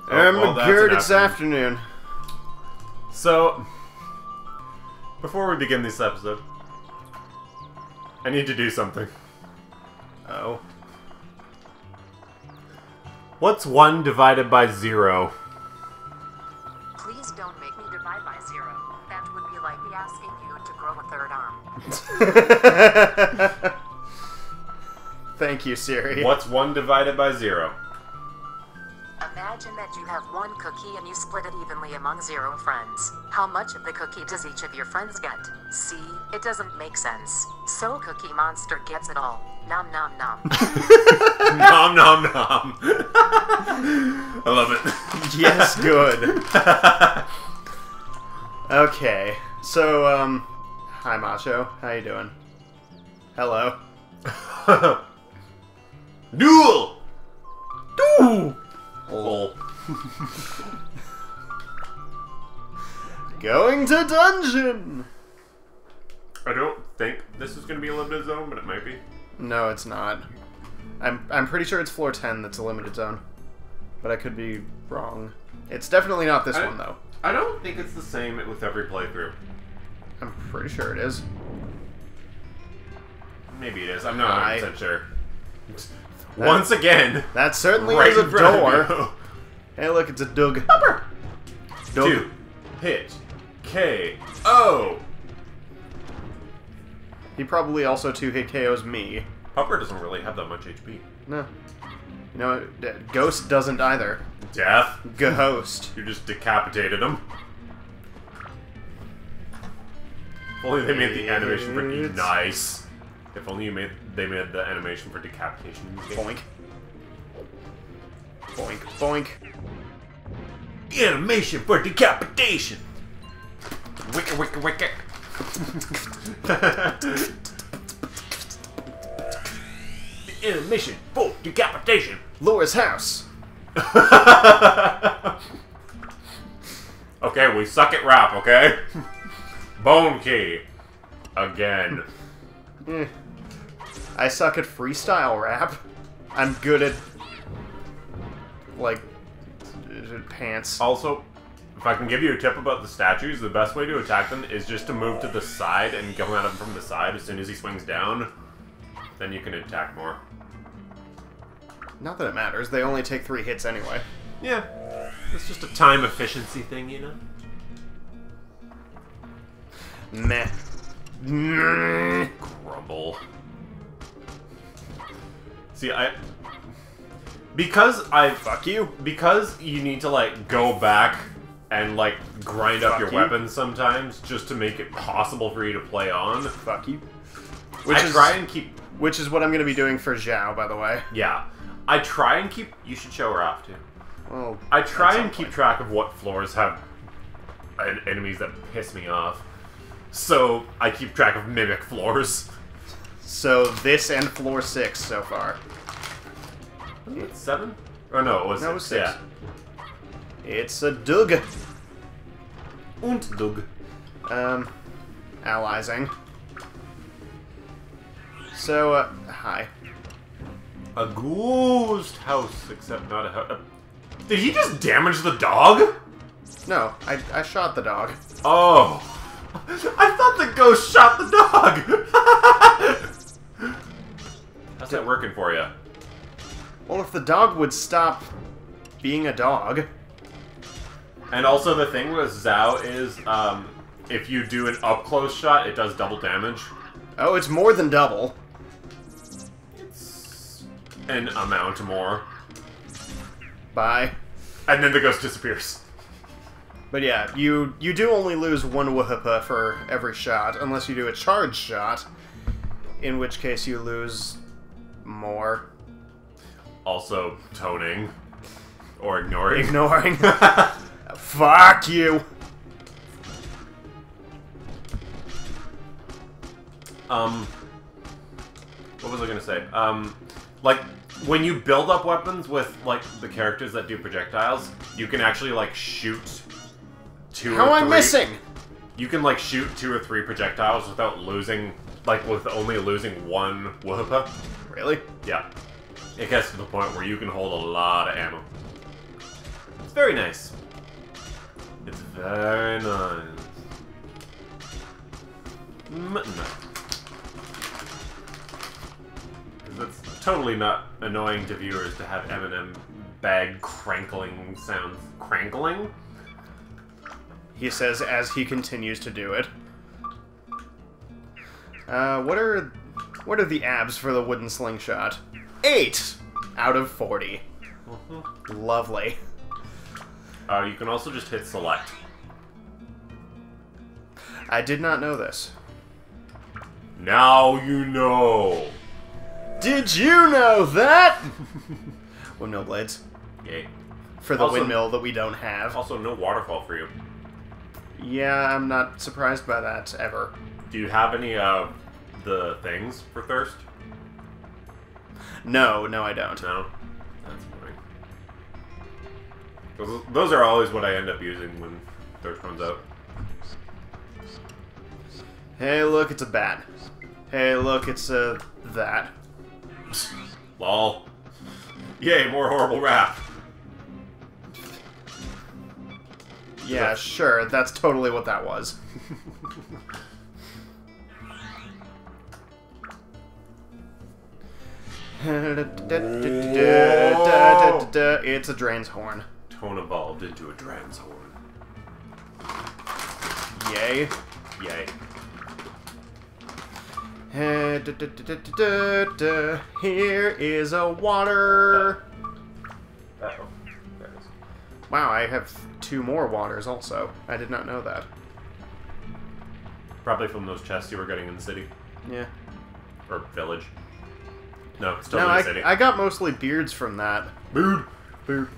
Well, good, it's afternoon. So, before we begin this episode, I need to do something. Oh. What's 1 divided by 0? Please don't make me divide by 0. That would be like me asking you to grow a third arm. Thank you, Siri. What's 1 divided by 0? Imagine that you have 1 cookie and you split it evenly among 0 friends. How much of the cookie does each of your friends get? See, it doesn't make sense. So Cookie Monster gets it all. Nom nom nom. Nom nom nom. I love it. Yes, good. Okay, so, hi Macho, how you doing? Hello. Duel! Duel! Lol. Going to dungeon! I don't think this is going to be a limited zone, but it might be. No, it's not. I'm pretty sure it's floor 10 that's a limited zone. But I could be wrong. It's definitely not this one, though. I don't think it's the same with every playthrough. I'm pretty sure it is. Maybe it is. I'm not 100% sure. That- Once again, That certainly right is a in front of door. you. Hey, look, it's a Doug. Pupper! Doug. 2. Hit. K.O. He probably also 2-hit KOs me. Pupper doesn't really have that much HP. No. You know, Ghost doesn't either. Death. Ghost. You just decapitated him. If only they made the animation for nice. If only they made the animation for decapitation in this game. Boink. Boink. Boink. Animation for decapitation! Wicka wicka wicka. Animation for decapitation! Laura's house. Okay, we suck at rap, okay? Bone Key. Again. I suck at freestyle rap. I'm good at, like, pants. Also, if I can give you a tip about the statues, the best way to attack them is just to move to the side and go at him from the side as soon as he swings down. Then you can attack more. Not that it matters. They only take 3 hits anyway. Yeah. It's just a time efficiency thing, you know? Meh. Meh. Grumble. See, because you need to, like, go back and, like, grind up your weapons sometimes just to make it possible for you to play on. Fuck you. Which is what I'm going to be doing for Zhao, by the way. Yeah. I try and keep... You should show her off, too. Well, I try and keep track of what floors have enemies that piss me off. So, I keep track of mimic floors. So, this and floor 6 so far. Wasn't it 7? Or no, it was 6. 6. Yeah. It's a Doug. Und Doug. Allying. So, hi. A ghost house, except not a house. Did he just damage the dog? No, I shot the dog. Oh. I thought the ghost shot the dog! How's that working for you? Well, if the dog would stop being a dog. And also the thing with Zhao is, if you do an up-close shot, it does double damage. Oh, it's more than double. It's an amount more. Bye. And then the ghost disappears. But yeah, you do only lose 1 Wahapa for every shot, unless you do a charge shot, in which case you lose more. Also, toning. Or ignoring. Ignoring. Fuck you! What was I gonna say? Like, when you build up weapons with, like, the characters that do projectiles, you can actually, like, shoot 2 or 3. How am I missing? You can, like, shoot 2 or 3 projectiles without losing, like, with only losing 1 Wahapa. Really? Yeah. It gets to the point where you can hold a lot of ammo. It's very nice. It's very nice. No. Because it's totally not annoying to viewers to have Eminem bag crankling sounds. Crankling? He says as he continues to do it. What are the abs for the wooden slingshot? 8 out of 40. Lovely. You can also just hit select. I did not know this. Now you know. Did you know that? Windmill blades. Yay. For the Also- windmill that we don't have. Also, no waterfall for you. Yeah, I'm not surprised by that, ever. Do you have any of the things for thirst? No, I don't. No? That's annoying. Those are always what I end up using when thirst runs out. Hey, look, it's a bat. Hey, look, it's a that. Lol. Yay, more horrible rap. Yeah, sure, that's totally what that was. It's a Drain's horn. Tone evolved into a Dran's horn. Yay. Yay. Here is a water. Uh-oh. There it is. Wow, I have 2 more waters also. I did not know that. Probably from those chests you were getting in the city. Yeah. Or village. No, still No, in the city. I got mostly beards from that. Bood. Boo.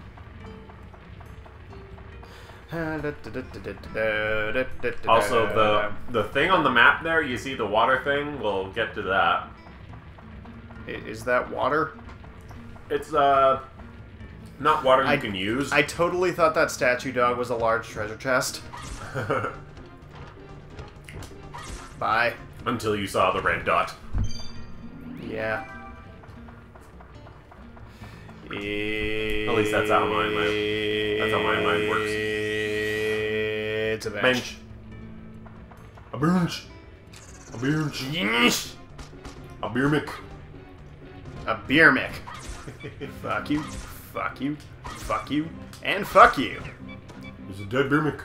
Also, the thing on the map there, you see the water thing? We'll get to that. Is that water? It's, not water you can use. I totally thought that statue dog was a large treasure chest. Bye. Until you saw the red dot. Yeah. At least that's how my mind works. It's a bench. A bench. A bench. Yeesh. A beer mick. A beer mick. Fuck you. Fuck you. Fuck you. And fuck you. There's a dead beer mick.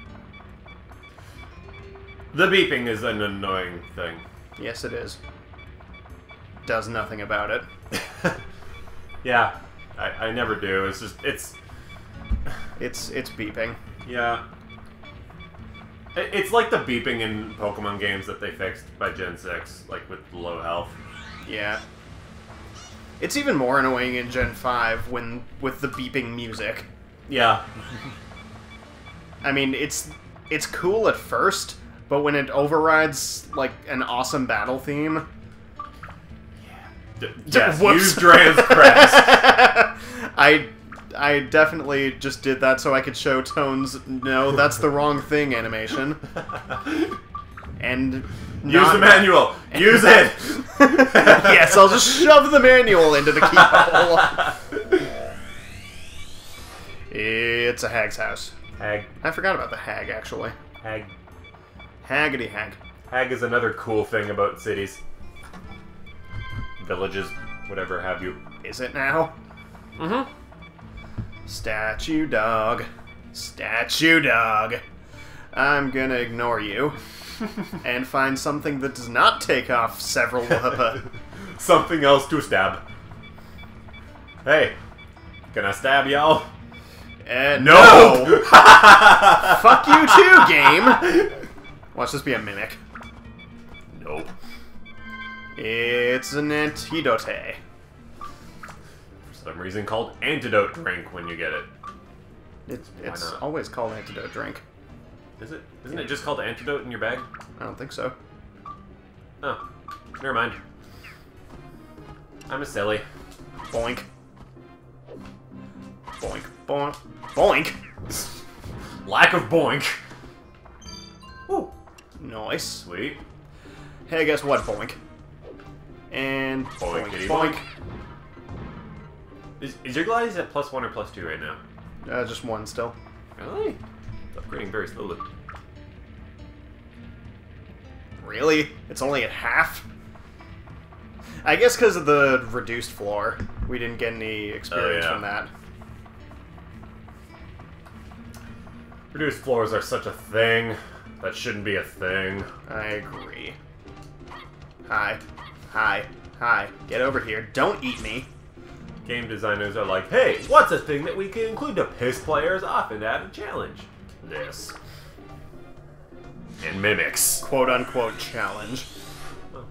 The beeping is an annoying thing. Yes, it is. Does nothing about it. Yeah, I never do. It's just, it's beeping. yeah. It's like the beeping in Pokemon games that they fixed by Gen 6, like with low health. Yeah. It's even more annoying in Gen 5 with the beeping music. Yeah. I mean, it's cool at first, but when it overrides like an awesome battle theme, Yes, Whoops. use Dran's Crest. I definitely just did that so I could show Tones, no, that's the wrong thing animation. And Use the manual. Use it. Yes, I'll just shove the manual into the keyhole. It's a hag's house. Hag. I forgot about the hag, actually. Hag. Haggity hag. Hag is another cool thing about cities. Villages, whatever have you. Is it now? Mm-hmm. Statue dog. Statue dog. I'm gonna ignore you. And find something that does not take off several Something else to stab. Hey, can I stab y'all? No! Fuck you too, game! Watch this be a mimic. Nope. It's an antidote. For some reason called antidote drink when you get it. It's not? always called antidote drink. Is it? Isn't it just called antidote in your bag? I don't think so. Oh, never mind. I'm a silly. Boink. Boink. Boink. Boink! Lack of boink. Ooh. Nice. Sweet. Hey, guess what? Boink. And boink. Boinkity Boink. Is your Gladius at +1 or +2 right now? Just one still. Really? It's upgrading very slowly. Really? It's only at half? I guess because of the reduced floor, we didn't get any experience from that. Reduced floors are such a thing. That shouldn't be a thing. I agree. Hi. Hi. Hi. Get over here. Don't eat me. Game designers are like, hey, what's a thing that we can include to piss players off and add a challenge? This. And mimics. Quote-unquote challenge. Oh.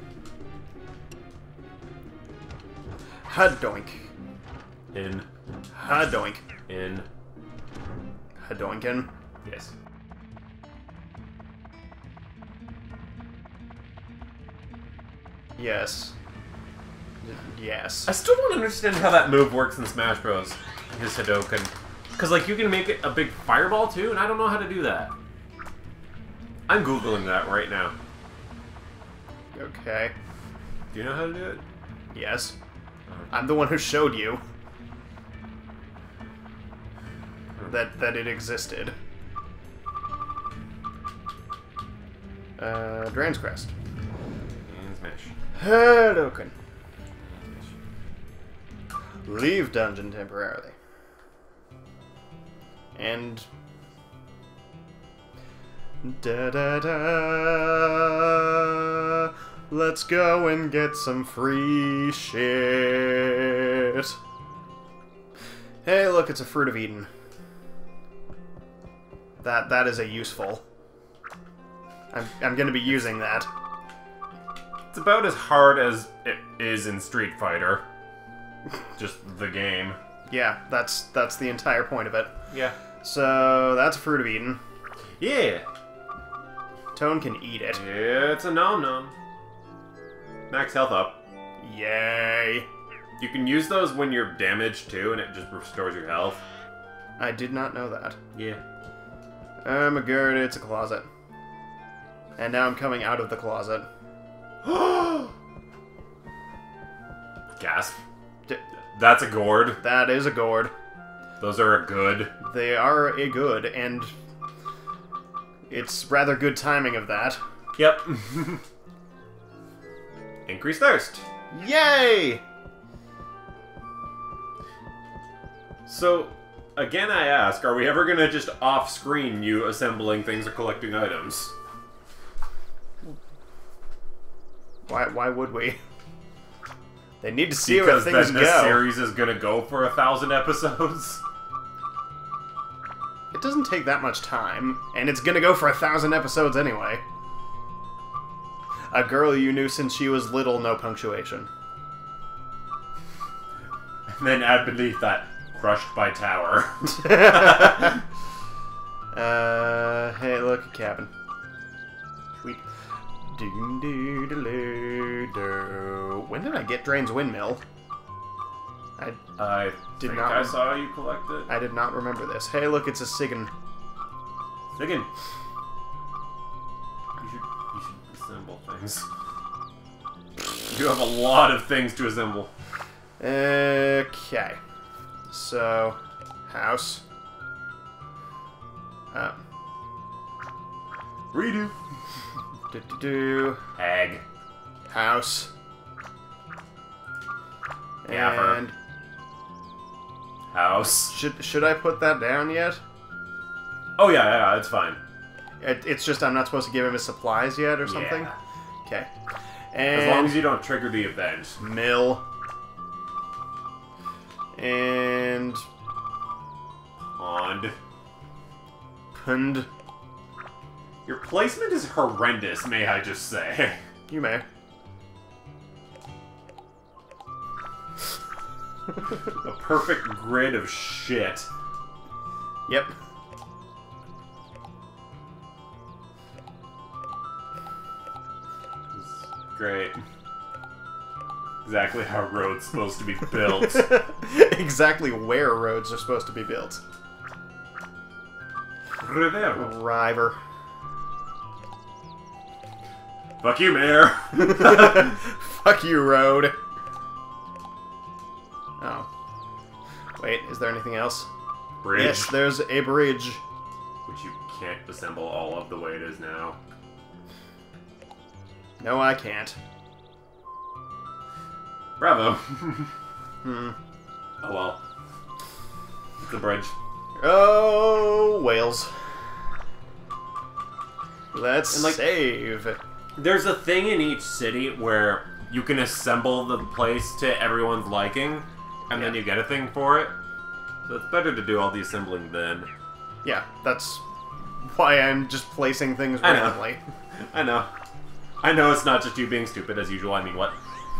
Hadoink. In. Hadoink. In. Hadoinkin. Yes. Yes. Yes. I still don't understand how that move works in Smash Bros. His Hadoken. Because, like, you can make it a big fireball, too, and I don't know how to do that. I'm Googling that right now. Okay. Do you know how to do it? Yes. I'm the one who showed you that it existed. Drain's Crest. And Smash. Hadoken. Leave dungeon temporarily. And... Da-da-da. Let's go and get some free shit. Hey, look, it's a Fruit of Eden. That is a useful. I'm gonna be using that. It's about as hard as it is in Street Fighter. Just the game. Yeah, that's the entire point of it. Yeah. So, that's a Fruit of Eden. Yeah. Tone can eat it. It's a nom-nom. Max health up. Yay! You can use those when you're damaged, too, and it just restores your health. I did not know that. Yeah. I'm a gird, it's a closet. And now I'm coming out of the closet. Gasp. That's a gourd. That is a gourd. Those are a good. They are a good, and it's rather good timing of that. Yep. Increase thirst. Yay! So, again I ask, are we ever gonna just off-screen you assembling things or collecting items? Why would we? They need to see Because where things then this go. series is gonna go for 1,000 episodes. It doesn't take that much time, and it's gonna go for 1,000 episodes anyway. A girl you knew since she was little, no punctuation. And then add beneath that, crushed by tower. Hey, look, a cabin. Sweet. Doo-doo-doo-doo-doo. When did I get Drain's Windmill? I Did think not I saw you collect it. I did not remember this. Hey, look, it's a Sigan. Again, you should assemble things. You have a lot of things to assemble. Okay. So, house. Redo. Do-do-do. Hag. House. Gaffer. And House. should I put that down yet? Oh yeah, it's fine. It's just I'm not supposed to give him his supplies yet or something? Yeah. Okay. And As long as you don't trigger the event. mill. And Pond. pund. Your placement is horrendous, may I just say. You may. A perfect grid of shit. Yep. Great. Exactly how a road's supposed to be built. Exactly where roads are supposed to be built. Rivero. River. Fuck you, Mayor. Fuck you, road. Oh. Wait, is there anything else? bridge. Yes, there's a bridge. Which you can't assemble all of the way it is now. No, I can't. Bravo. Hmm. Oh well. It's a bridge. Oh, whales. Let's And, like, save. There's a thing in each city where you can assemble the place to everyone's liking, and then Yeah. you get a thing for it. So it's better to do all the assembling then. Yeah, that's why I'm just placing things I know. randomly. I know. I know it's not just you being stupid as usual. I mean, what?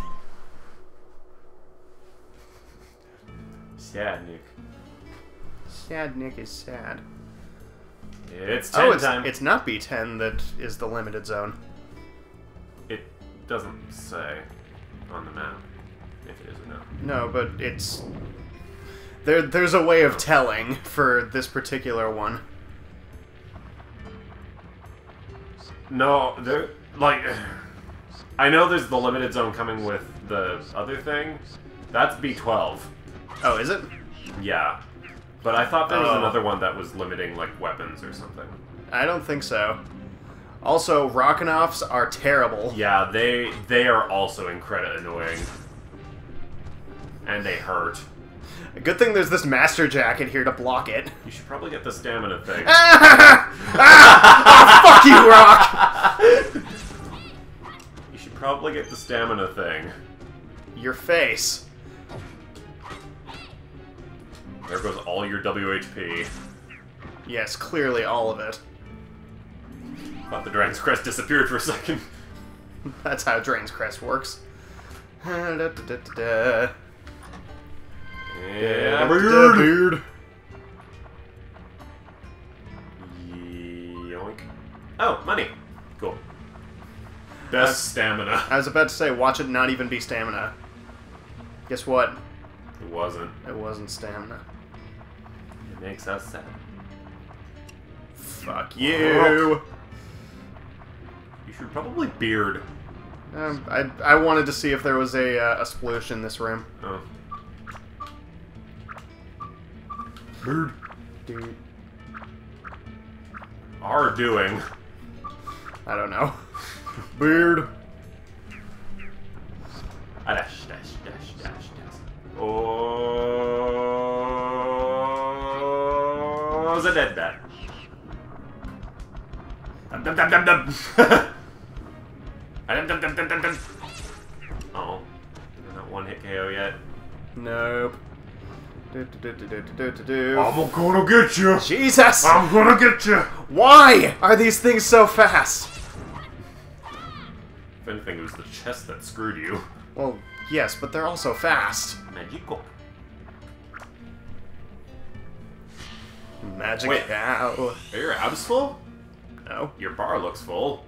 Sad, Nick. Sad Nick is sad. It's 10 time. It's not B10 that is the limited zone. It doesn't say on the map if it is or not. No, but it's... There's a way of telling for this particular one. No, there... Like... I know there's the limited zone coming with the other thing. That's B12. Oh, is it? Yeah. But I thought there was Oh. another one that was limiting, like, weapons or something. I don't think so. Also, Rock'n'Offs are terrible. Yeah, they are also incredibly annoying. And they hurt. Good thing there's this Master Jacket here to block it. You should probably get the stamina thing. Ah! Oh, fuck you, Rock! You should probably get the stamina thing. Your face. There goes all your WHP. Yes, clearly all of it. Thought the Dragon's Crest disappeared for a second. That's how Drain's Crest works. Da-da-da-da-da. Yeah, Beard. Yoink. Oh, money. Cool. Best stamina. I was about to say, watch it not even be stamina. Guess what? It wasn't. It wasn't stamina. It makes us sad. Fuck you. You should probably beard. I wanted to see if there was a sploosh in this room. Oh. Beard. Dude. Are doing. I don't know. Beard. Ah, dash, dash, dash, dash, dash. Oh, the dead bat. Dum dum dum dum dum. Dum dum dum dum dum dum. Oh, not one hit KO yet. Nope. Do-do-do-do-do-do-do. I'm gonna get you. Jesus! I'm gonna get you. Why are these things so fast? If anything, it was the chest that screwed you. Well, yes, but they're also fast. Magical. Magic Wait. cow. Are your abs full? No. Your bar looks full.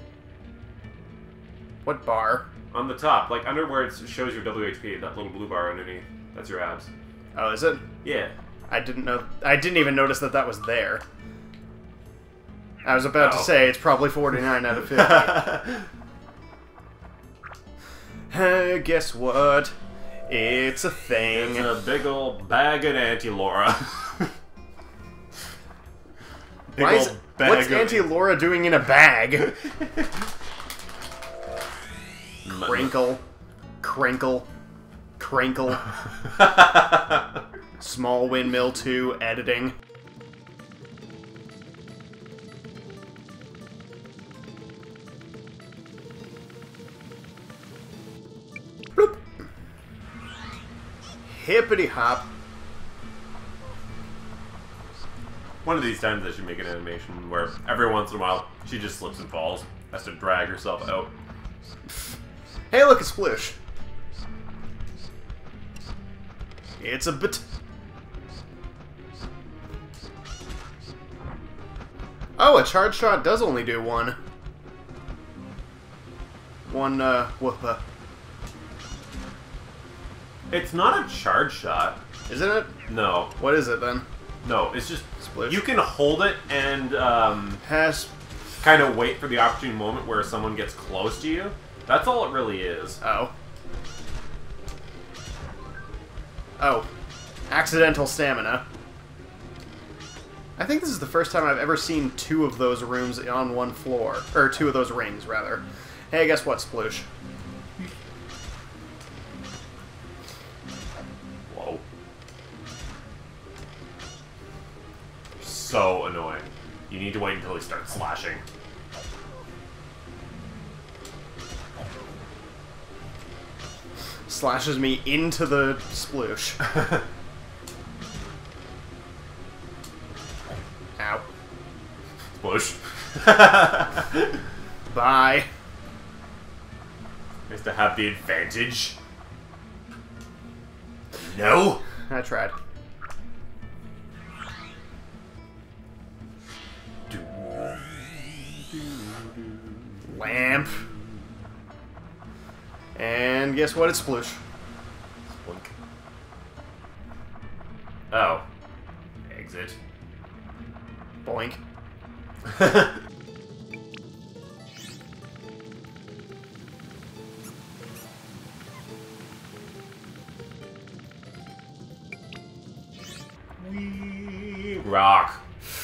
What bar? On the top, like under where it shows your WHP, that little blue bar underneath. That's your abs. Oh, is it? Yeah. I didn't know. I didn't even notice that that was there. I was about to Oh. say it's probably 49 out of 50. Hey, guess what? It's a thing. It's a big old bag of Auntie-Laura. Why is, what's Auntie Laura doing in a bag? Crinkle. Crinkle. Crinkle. Small Windmill 2 editing. Bloop. Hippity hop. One of these times I should make an animation where every once in a while she just slips and falls. Has to drag herself out. Hey, look, it's Sploosh. It's a bit. Oh, a charge shot does only do one. One, whoop. It's not a charge shot. Isn't it? No. What is it then? No, it's just... Splish. You can hold it and Has. kind of wait for the opportune moment where someone gets close to you. That's all it really is. Oh. Oh. Accidental stamina. I think this is the first time I've ever seen 2 of those rooms on one floor. Or 2 of those rings, rather. Hey, guess what, Sploosh? Whoa. So annoying. You need to wait until he starts slashing. Slashes me into the Sploosh. Ow. Sploosh. Bye. Nice to have the advantage. No! I tried. Lamp. And guess what? It's Sploosh. Splunk. Oh. Exit. Boink. Rock.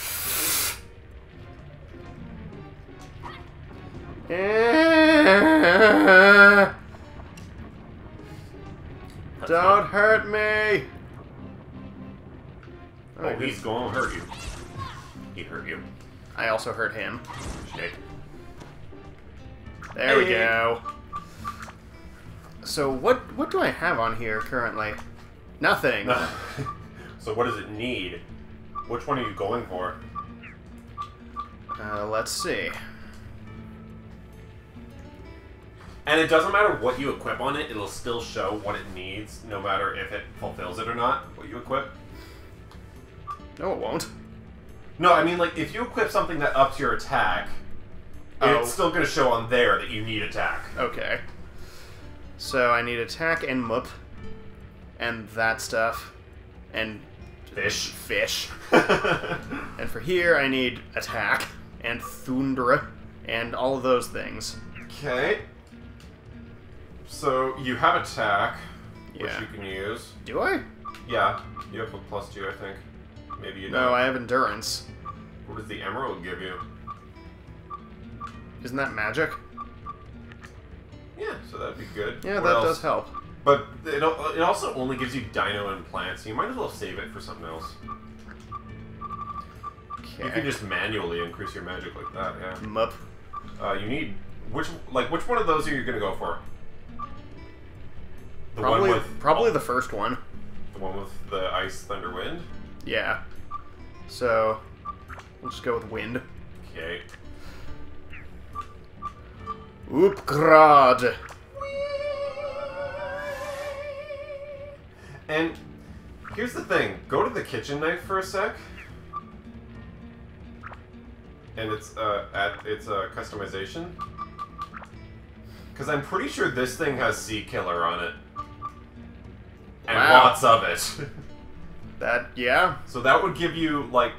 Don't hurt me! Oh, he's gonna hurt you. He hurt you. I also hurt him. Shit. There we Hey. go. So what do I have on here currently? Nothing. So what does it need? Which one are you going for? Let's see. And it doesn't matter what you equip on it, it'll still show what it needs, no matter if it fulfills it or not, what you equip. No, it won't. No, I mean, like, if you equip something that ups your attack, Oh. it's still going to show on there that you need attack. Okay. So I need attack and mup. And that stuff. And Fish. fish. And for here I need attack and thundra and all of those things. Okay. So, you have attack, which Yeah. you can use. Do I? Yeah, you have a +2, I think. Maybe you don't. No, I have endurance. What does the emerald give you? Isn't that magic? Yeah, so that'd be good. Yeah, What that else? does help. But it also only gives you dino and plants, so you might as well save it for something else. Okay. You can just manually increase your magic like that, yeah. Mup. You need... Which one of those are you gonna go for? The Probably, one with... probably the first one. The one with the ice, thunder, wind? Yeah. So, we'll just go with wind. Okay. Oopgrad. And here's the thing. Go to the kitchen knife for a sec. And it's customization. Because I'm pretty sure this thing has Sea Killer on it. And Wow. lots of it. That, yeah. So that would give you, like,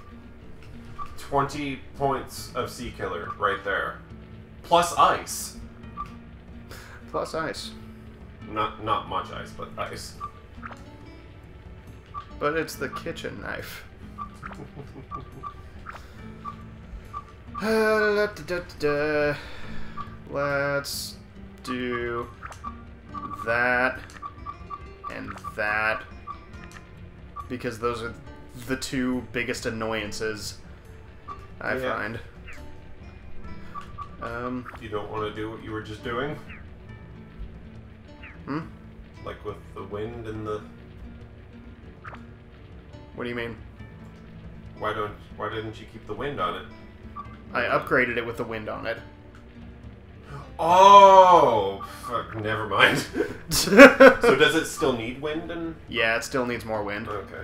20 points of Sea Killer right there. Plus ice. Plus ice. Not much ice, but ice. But it's the kitchen knife. Let's do that and that. Because those are the 2 biggest annoyances I Yeah. find. You don't want to do what you were just doing? Hmm? Like with the wind and the... What do you mean? Why didn't you keep the wind on it? I upgraded it with the wind on it. Oh, fuck, never mind. So does it still need wind and... Yeah, it still needs more wind. Okay.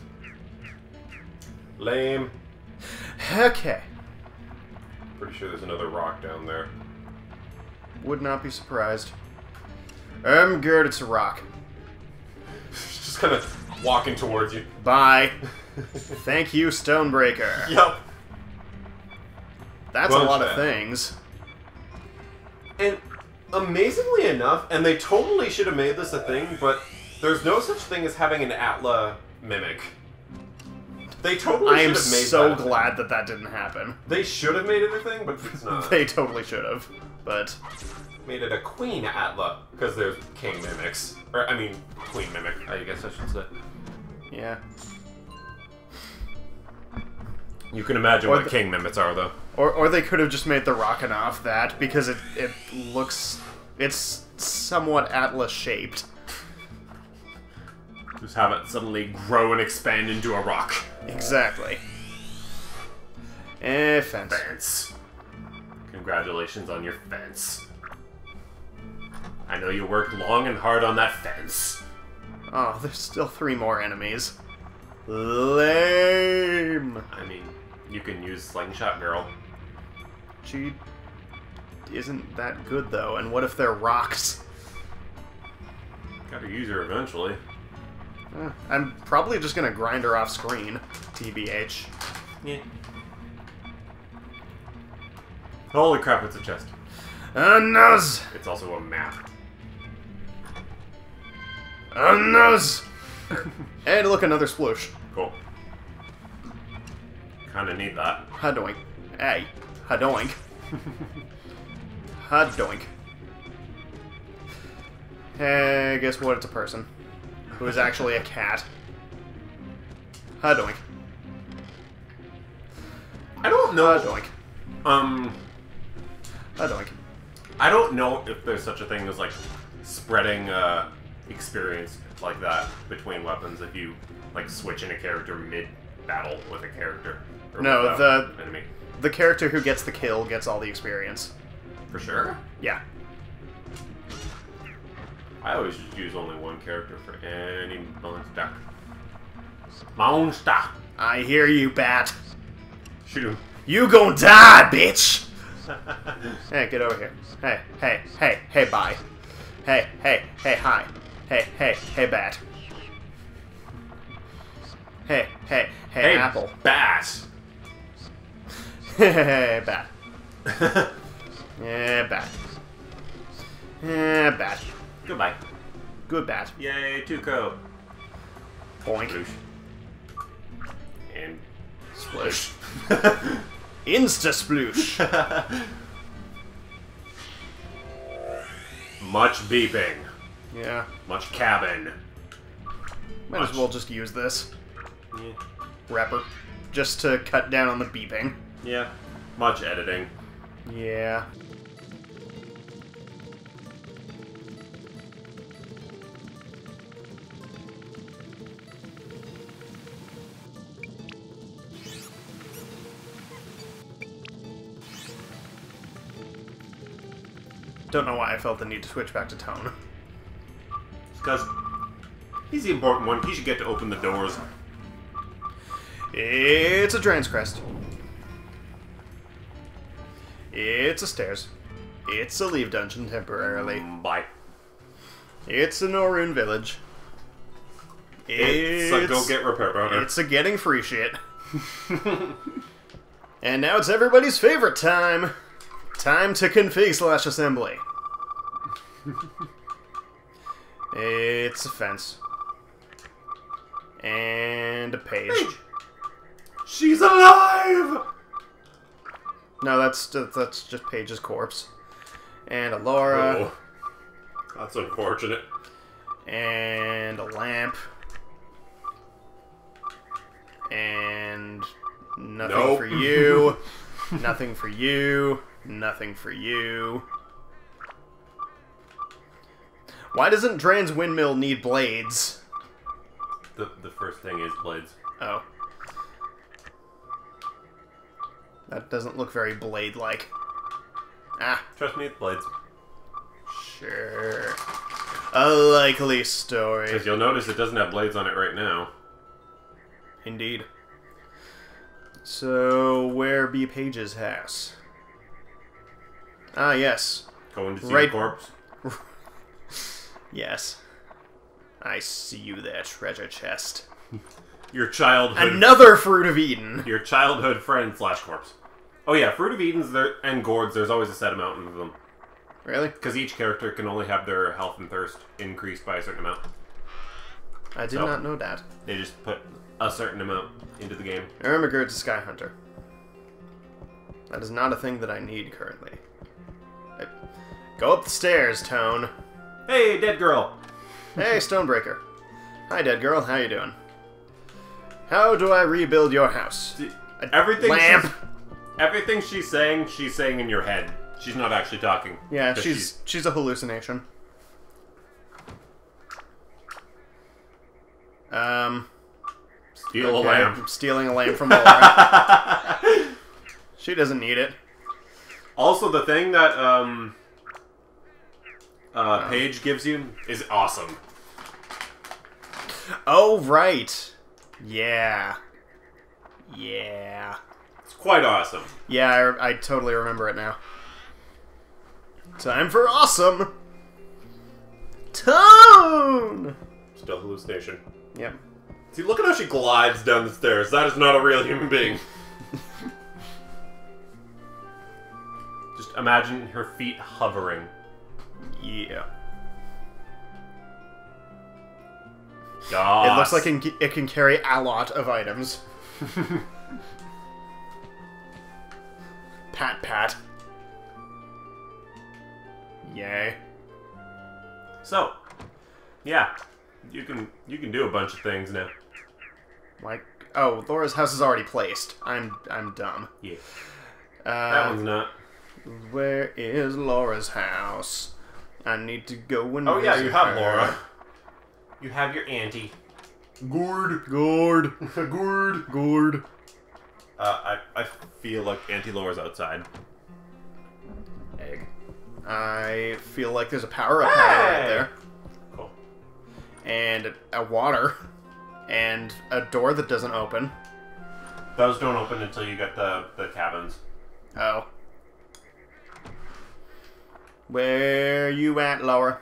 Lame. Okay. Pretty sure there's another rock down there. Would not be surprised. I'm good, it's a rock. Just kind of walking towards you. Bye. Thank you, Stonebreaker. Yep. That's Bunch a lot of that. things. And amazingly enough, and they totally should have made this a thing, but there's no such thing as having an Atla mimic. They totally I should am have made so that a thing. glad that that didn't happen. They should have made it a thing, but it's not. They totally should have, but Made it a Queen Atla, because there's King Mimics. Or, I mean, Queen Mimic, I guess I should say. yeah. You can imagine Or what the- King Mimics are, though. Or they could have just made the Rockonoff that, because it looks... It's somewhat Atlas-shaped. Just have it suddenly grow and expand into a rock. Exactly. Fence. Fence. Congratulations on your fence. I know you worked long and hard on that fence. Oh, there's still 3 more enemies. Lame. I mean, you can use Slingshot Girl. She isn't that good, though, and what if they're rocks? Gotta use her eventually. I'm probably just gonna grind her off screen, TBH. Yeah. Holy crap, it's a chest. Nose! It's also a map. Nose! And look, another sploosh. Cool. Kinda need that. Hadoink. Hey, hadoink. Hadoink. Hey, guess what? It's a person. Who is actually a cat. Hadoink. I don't know. Hadoink. Hadoink. I don't know if there's such a thing as, like, spreading, experience like that between weapons if you, like, switch in a character mid-battle with a character. Or No, with the- a enemy. The character who gets the kill gets all the experience. For sure? Yeah. I always just use only one character for any monster. Monster! I hear you, Bat. Shoot him. You gon' die, bitch! Hey, get over here. Hey, hey, hey, hey, bye. Hey, hey, hey, hi. Hey, hey, hey, Bat. Hey, hey, hey, Hey, Apple. Bat! Hey, Bat. Yeah, Bat. Yeah, Bat. Goodbye. Good Bat. Yay, Tuco. Boink. Sploosh. And Splish. Insta-sploosh. much beeping. Yeah. Much cabin. Might as well just use this. Yeah. Rapper. Just to cut down on the beeping. Yeah. Much editing. Yeah. Don't know why I felt the need to switch back to tone. Because he's the important one. He should get to open the doors. It's a Transcrest. It's a stairs. It's a leave dungeon temporarily. Bye. It's a Norun village. It's a go get repair powder. It's a getting free shit. And now it's everybody's favorite time. Time to config/assembly. It's a fence. And a page. Page. She's alive! No, that's just Paige's corpse. And a Laura. Oh, that's unfortunate. And a lamp. And nothing Nope. for you. Nothing for you. Nothing for you. Why doesn't Dran's windmill need blades? The first thing is blades. Oh. That doesn't look very blade-like. Ah, Trust me, it's blades. sure. A likely story. Because you'll notice it doesn't have blades on it right now. Indeed. So, where be Paige's house? Ah, yes. Going to see Right. the corpse. Yes. I see you there, treasure chest. Your childhood. Another Fruit of Eden. Your childhood friend / corpse. Oh yeah, Fruit of Edens and Gourds, there's always a set amount of them. Really? Because each character can only have their health and thirst increased by a certain amount. I did So- not know that. They just put a certain amount into the game. Ermagerd to Sky Hunter. That is not a thing that I need currently. Go up the stairs, Tone. Hey, dead girl. Hey, Stonebreaker. Hi, dead girl. How you doing? How do I rebuild your house? Everything Lamp. Everything she's saying in your head. She's not actually talking. Yeah, 'Cause she's a hallucination. Steal a Okay, lamp. I'm stealing a lamp from Laura. She doesn't need it. Also, the thing that Paige gives you is awesome. Oh, right. Yeah. Yeah. It's quite awesome. Yeah, I totally remember it now. Time for awesome! Tone! Still hallucination. Yep. See, look at how she glides down the stairs. That is not a real human being. Just imagine her feet hovering. Yeah. Gosh. It looks like it can carry a lot of items. Pat pat. Yay. So, yeah, you can do a bunch of things now. Like, oh, Laura's house is already placed. I'm dumb. Yeah, that Uh, one's not. where is Laura's house? I need to go and Oh yeah, visit you have her. Laura. You have your auntie. Gourd. Gourd. Gourd. Gourd. I feel like Auntie Laura's outside. Egg. I feel like there's a power-up pattern right there. Cool. And a water. And a door that doesn't open. Those don't open until you get the cabins. Oh. Where you at, Laura?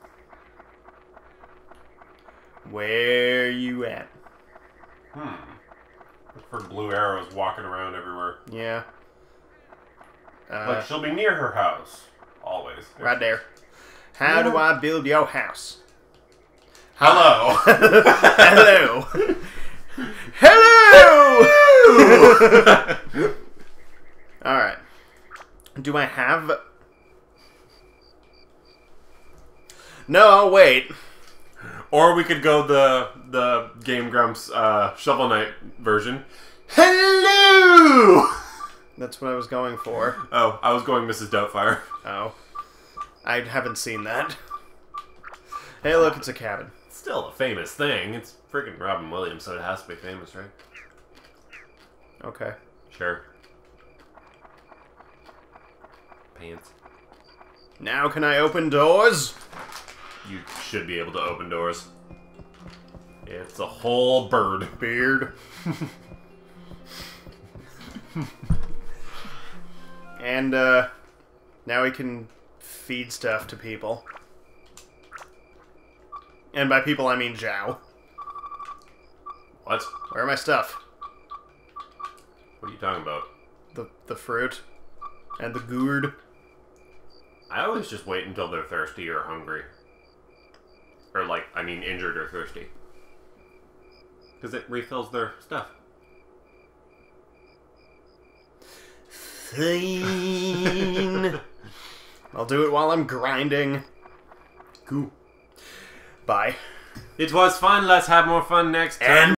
Where you at? Look for blue arrows walking around everywhere. Yeah. Like she'll be near her house. Always. Right there. How do I build your house? Hello. Hello. Hello! Alright. Do I have... No, wait. Or we could go the Game Grumps Shovel Knight version. Hello! That's what I was going for. Oh, I was going Mrs. Doubtfire. Oh. I haven't seen that. Hey, look, it's a cabin. It's still a famous thing. It's freaking Robin Williams, so it has to be famous, right? Okay. Sure. Pants. Now can I open doors? You should be able to open doors. It's a whole bird. Beard. And, now we can feed stuff to people. And by people, I mean Zhao. What? Where are my stuff? What are you talking about? The fruit. And the gourd. I always just wait until they're thirsty or hungry. Or, like, I mean injured or thirsty. Because it refills their stuff. Fine. I'll do it while I'm grinding. Cool. Bye. It was fun. Let's have more fun next time. And